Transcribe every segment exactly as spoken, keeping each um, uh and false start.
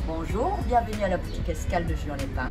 Bonjour, bienvenue à la boutique Escale de Juan-les-Pins.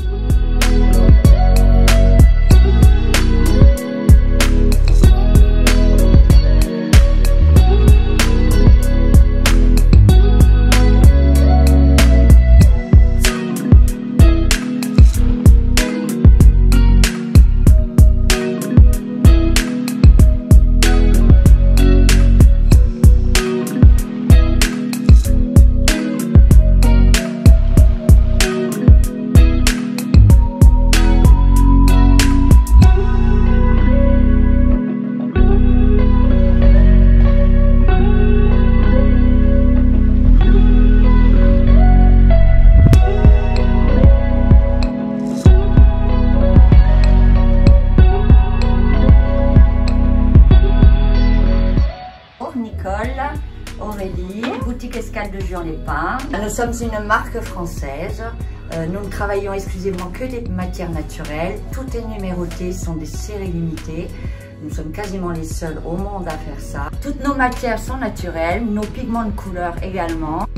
Nicole, Aurélie, boutique Escale de Juan-les-Pins. Nous sommes une marque française. Nous ne travaillons exclusivement que des matières naturelles. Tout est numéroté, ce sont des séries limitées. Nous sommes quasiment les seuls au monde à faire ça. Toutes nos matières sont naturelles, nos pigments de couleur également.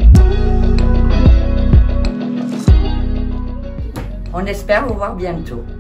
On espère vous voir bientôt.